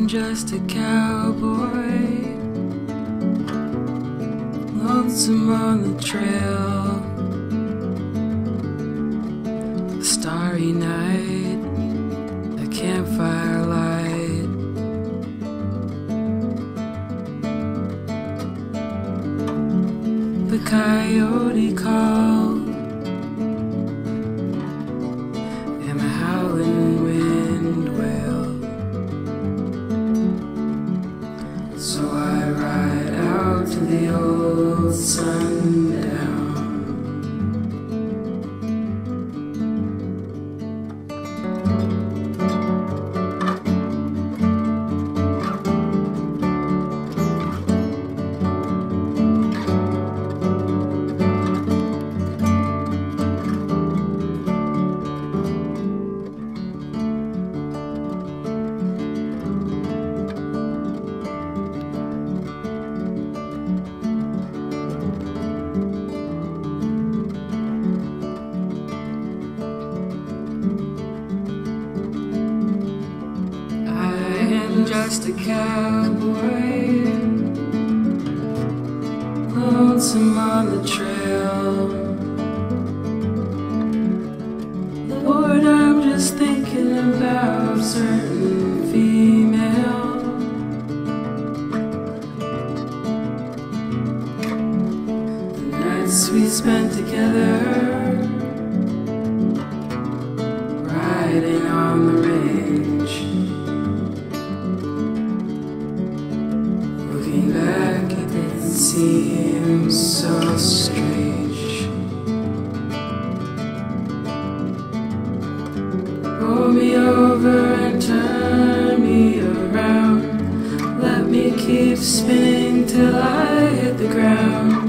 I'm just a cowboy, lonesome on the trail. A starry night, a campfire light. The coyote called, and the howling wind wailed. So I ride out to the old sundown. I'm just a cowboy, lonesome on the trail. Lord, I'm just thinking about a certain female. The nights we spent together, riding on the range. Looking back, it didn't seem so strange. Roll me over and turn me around. Let me keep spinning till I hit the ground.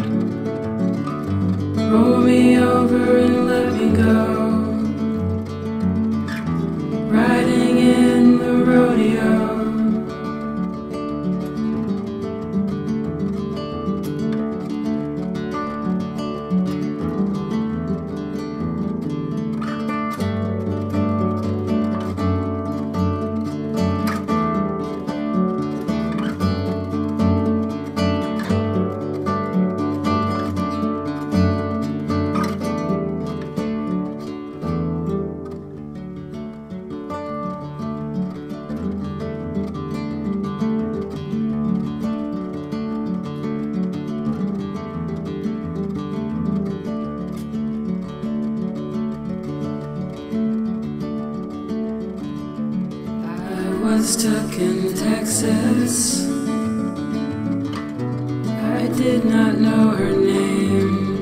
Roll me over and let me go. Riding in the rodeo. Was stuck in Texas. I did not know her name.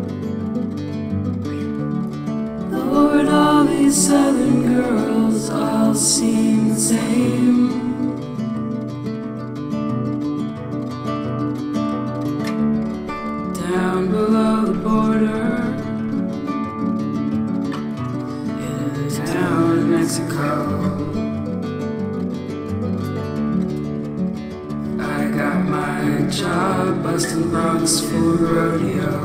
Lord, all these southern girls all seem the same. Down below the border, in a town in Mexico, got my job busting broncs for rodeo.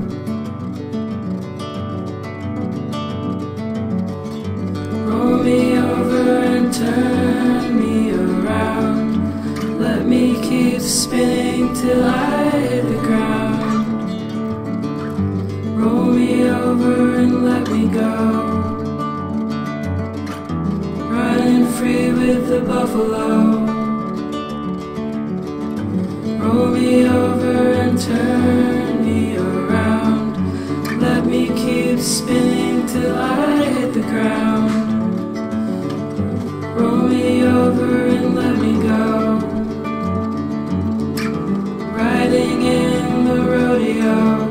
Roll me over and turn me around. Let me keep spinning till I hit the ground. Roll me over and let me go. Running free with the buffalo. Roll me over and turn me around. Let me keep spinning till I hit the ground. Roll me over and let me go. Riding in the rodeo.